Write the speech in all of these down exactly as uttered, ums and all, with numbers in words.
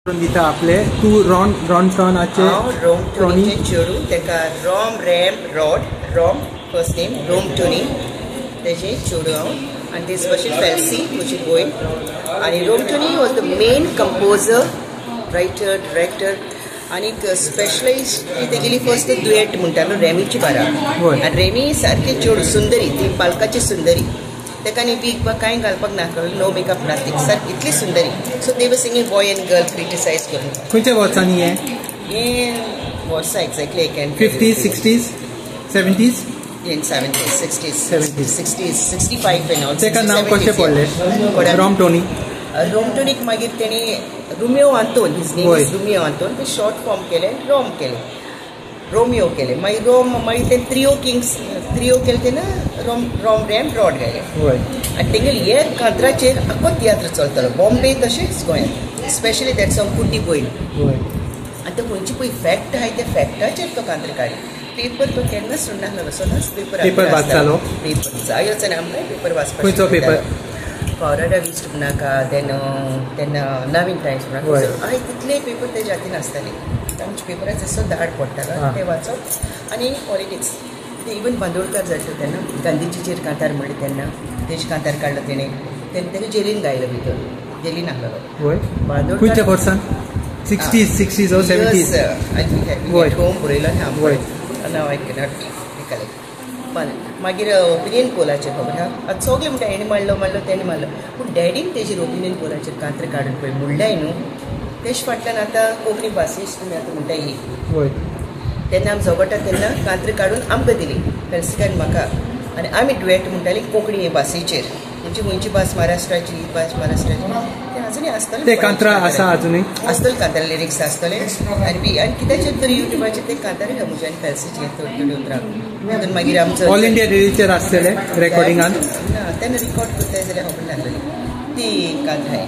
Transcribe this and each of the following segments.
दिता आपले तू रॉन रॉन टॉनाचे रोम टोनीचे चेडू तेका रॉम रॅम रॉड रॉम फर्स्ट नेम रोम टोनी तेजे चेडू हांव आनी दिस वर्षी फेल्सी म्हजी भयण आनी Rom Tony was the main composer writer director आनी स्पेशलाइज तेगेली फर्स्ट दुएट म्हणटालो रेमीची बारा आनी रेमी सारकी चेडू सुंदरी ती पालकाची सुंदरी तेका न्ही वीक बा कांय घालपाक नासलो नो मेकअप नाथींग सारकी इतली सुंदरी so they were singing boy and girl criticize करून खंयच्या वर्सांनी हे हे वर्सा exactly I can fifties sixties seventies in seventies, sixties, seventies, sixties, sixty-five and all. तेका नाव कशें पडलें रॉम टोनी रोम टोनीक मागीर तेणी Romeo Anton his name is Romeo Anton ते शॉर्ट फॉर्म केले रॉम केले रोमियो केले मागीर रोम मागीर ते त्रियो किंग्स त्रियो केले तेन्ना रोम रॉम रॅम रॉड घाले आनी तेंगेले हे कांतराचेर आख्खो तियात्र चलतालो बॉम्बे तशेंच गोंयांत स्पेशली दॅट सॉंग कुड्डी गोंय आनी तो खंयची पळय फॅक्ट आहाय त्या फॅक्टाचेर तो कांतरां काडी पेपर तो केन्ना सोडनासलो सदांच पेपर पेपर वाचतालो पेपर जायोच आनी आमकां पेपर वाचपाक खंयचो पेपर कॉरडा विस्ट म्हणाका देन तेन्ना नवीन टायम्स म्हणाका हांवें तितले पेपर ते जातीन आसताले आमच्या पेपराचेर असो धाड पडटालो ते वाचप आनी पॉलिटिक्स ते इवन बांदोडकार जाल्लो तेन्ना गांधीजीचेर कांतार म्हणले तेन्ना तेज कांतार काडलो तेणे तेन्ना तेका जेलीन गायलो भितर जेलीन आहलो बांदोडकार खंयच्या वर्सान सिक्सटीज सिक्सटीज और सेव्हन्टीज होम बरयलो हांव नाव आय कॅनॉट रिकलेक्ट मागीर ओपिनियन पोलाचेर खबर हा आतां सगळें म्हणटा हेणे मारलो मारलो तेणे मारलो पूण डॅडीन तेजेर ओपिनियन पोलाचेर कांतरां काडून पळय म्हणल्याय न्हू तेज फाटल्यान आतां कोंकणी भाशेश तुमी आतां म्हणटा ही तेन्ना आमी झगडटा तेन्ना कांतरां काडून आमकां दिली फेल्सिकान म्हाका आनी आमी डुएट म्हणटाली कोंकणी भाशेचेर म्हणजे खंयची भास महाराष्ट्राची ही भास महाराष्ट्राची ते अजुनूय आसतलें ते कांतरां आसा अजुनूय आसतलें कांतार लिरिक्स आसतले आनी बी आनी कित्याचेर तरी युट्यूबाचेर ते कांतार हा म्हजे आनी फेल्सीचे थोडी थोडी उतरां तातूंत मागीर आमचो ऑल इंडिया रेडिओचेर आसतले रेकॉर्डिंगान ना तेन्ना रिकॉर्ड करताय जाल्यार खबर नासलेली ती कांतार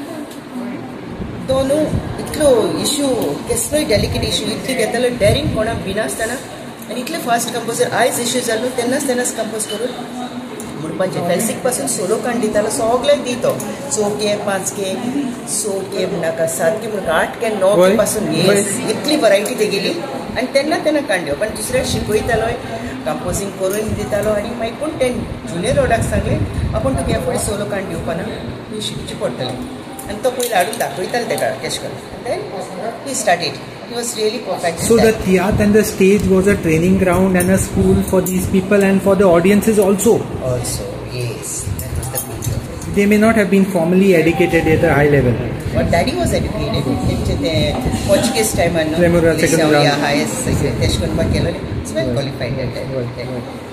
तो न्हू इतलो इश्यू कसलोय डेलिकेट इश्यू इतली घेतालो डॅरिंग कोणाक भिनासतना आनी इतले फास्ट कंपोजर आयज इश्यू जालो तेन्नाच तेन्नाच कंपोज करून म्हणपाचें फेल्सीक पासून सोलो कांड दितालो सगळ्यांक दितो चौके पांचके सोके म्हणाका सातके म्हणून आठ के णव के पासून इतली वरायटी तेगेली आनी तेन्ना तेन्ना कांड दिवप आनी दुसऱ्याक शिकयतालोय कंपोजींग करून दितालो आनी मागीर पूण ते जुनियर रोडाक सांगलें आपूण तुका ह्या फुडें सोलो कांड दिवपा ना तुवें शिकचें पडटलें आनी तो पयलीं हाडून दाखयतालो तेका कशें करून then he started he was really perfect so the theatre and the stage was a training ground and a school for these people and for the audiences also also yes that was the beauty they may not have been formally educated at a high level but daddy was educated in the Portuguese time and Memorial second round highest teshkon ba kelo it's well qualified at that